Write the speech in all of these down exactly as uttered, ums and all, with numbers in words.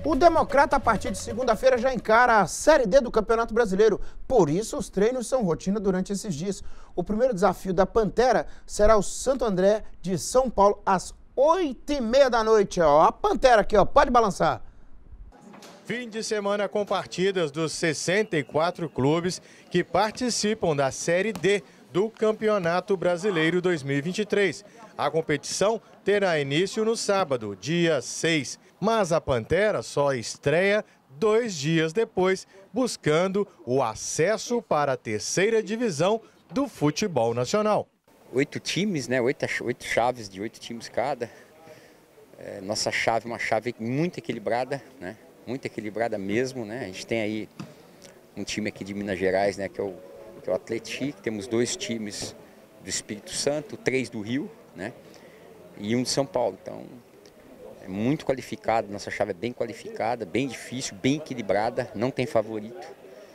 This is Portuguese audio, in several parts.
O Democrata, a partir de segunda-feira, já encara a Série D do Campeonato Brasileiro. Por isso, os treinos são rotina durante esses dias. O primeiro desafio da Pantera será o Santo André de São Paulo, às oito e meia da noite. Ó, a Pantera aqui, ó, pode balançar. Fim de semana com partidas dos sessenta e quatro clubes que participam da Série D do Campeonato Brasileiro dois mil e vinte e três. A competição terá início no sábado, dia seis, mas a Pantera só estreia dois dias depois, buscando o acesso para a terceira divisão do futebol nacional. Oito times, né? Oito, oito chaves de oito times cada. É, nossa chave é uma chave muito equilibrada, né? Muito equilibrada mesmo, né? A gente tem aí um time aqui de Minas Gerais, né? Que é o, que é o Atlético. Temos dois times do Espírito Santo, três do Rio, né? E um de São Paulo. Então, é muito qualificado. Nossa chave é bem qualificada, bem difícil, bem equilibrada. Não tem favorito.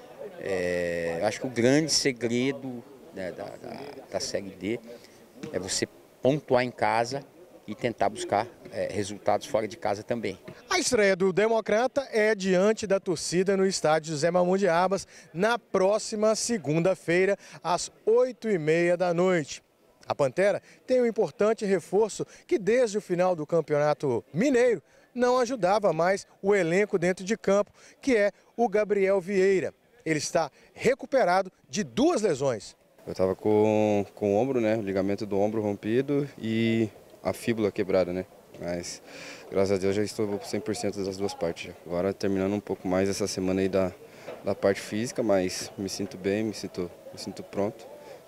É, acho que o grande segredo, né, da, da, da Série D é você pontuar em casa e tentar buscar é, resultados fora de casa também. A estreia do Democrata é diante da torcida no estádio José Mahmoud Abbas na próxima segunda-feira, às oito e meia da noite. A Pantera tem um importante reforço que desde o final do Campeonato Mineiro não ajudava mais o elenco dentro de campo, que é o Gabriel Vieira. Ele está recuperado de duas lesões. Eu estava com, com o ombro, né, o ligamento do ombro rompido e a fíbula quebrada, né? Mas, graças a Deus, já estou cem por cento das duas partes. Agora, terminando um pouco mais essa semana aí da, da parte física, mas me sinto bem, me sinto, me sinto pronto.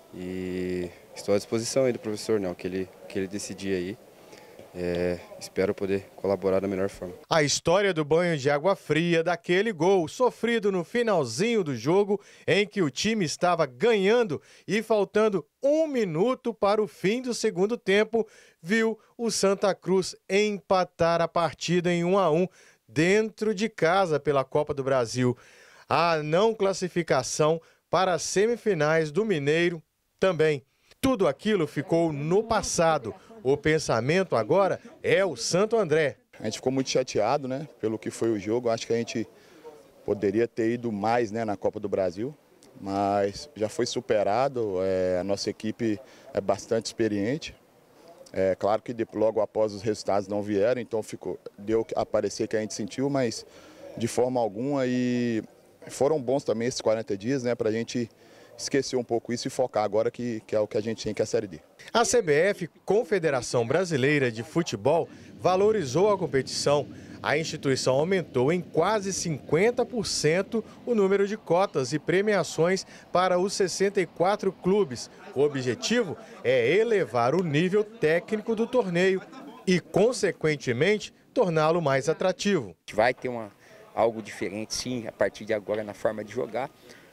E estou à disposição aí do professor, né? O que ele, que ele decidir aí. É, espero poder colaborar da melhor forma. A história do banho de água fria, daquele gol sofrido no finalzinho do jogo em que o time estava ganhando e faltando um minuto para o fim do segundo tempo, viu o Santa Cruz empatar a partida em um a um dentro de casa pela Copa do Brasil. A não classificação para as semifinais do Mineiro também. Tudo aquilo ficou no passado. O pensamento agora é o Santo André. A gente ficou muito chateado, né, pelo que foi o jogo. Acho que a gente poderia ter ido mais, né, na Copa do Brasil, mas já foi superado. É, a nossa equipe é bastante experiente. É claro que logo após os resultados não vieram, então ficou, deu a parecer que a gente sentiu, mas de forma alguma. E foram bons também esses quarenta dias, né, para a gente esquecer um pouco isso e focar agora que, que é o que a gente tem, que é a Série D. A C B F, Confederação Brasileira de Futebol, valorizou a competição. A instituição aumentou em quase cinquenta por cento o número de cotas e premiações para os sessenta e quatro clubes. O objetivo é elevar o nível técnico do torneio e, consequentemente, torná-lo mais atrativo. Vai ter uma, algo diferente, sim, a partir de agora na forma de jogar.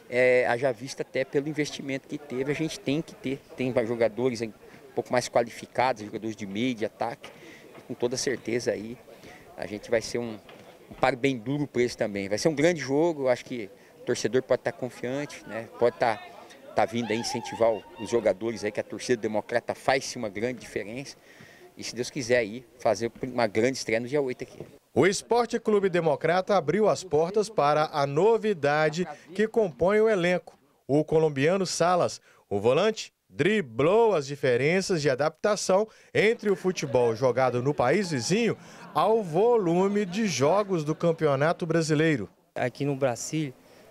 É, haja vista até pelo investimento que teve, a gente tem que ter, tem jogadores um pouco mais qualificados, jogadores de meio, de ataque, e com toda certeza aí a gente vai ser um, um paro bem duro para esse também. Vai ser um grande jogo, eu acho que o torcedor pode estar confiante, né? Pode estar tá vindo aí incentivar os jogadores aí, que a torcida democrata faz sim uma grande diferença, e se Deus quiser aí fazer uma grande estreia no dia oito aqui. O Esporte Clube Democrata abriu as portas para a novidade que compõe o elenco. O colombiano Salas, o volante, driblou as diferenças de adaptação entre o futebol jogado no país vizinho ao volume de jogos do Campeonato Brasileiro. Aqui no Brasil,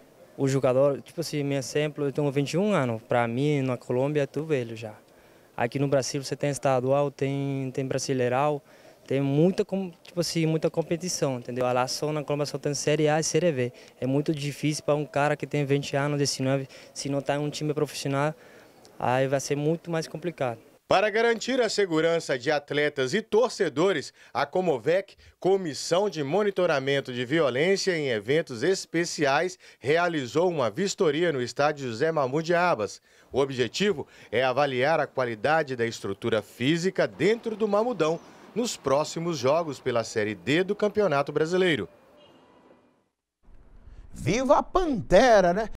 o jogador, tipo assim, meu exemplo, eu tenho vinte e um anos. Para mim, na Colômbia, é tudo velho já. Aqui no Brasil, você tem estadual, tem, tem brasileirão. Tem muita, tipo assim, muita competição, entendeu? A lá só na Colômbia só tem Série A e Série B. É muito difícil para um cara que tem vinte anos, dezenove, se não está em um time profissional, aí vai ser muito mais complicado. Para garantir a segurança de atletas e torcedores, a Comovec, Comissão de Monitoramento de Violência em Eventos Especiais, realizou uma vistoria no estádio José Mahmoud Abbas. O objetivo é avaliar a qualidade da estrutura física dentro do Mamudão nos próximos jogos pela Série D do Campeonato Brasileiro. Viva a Pantera, né?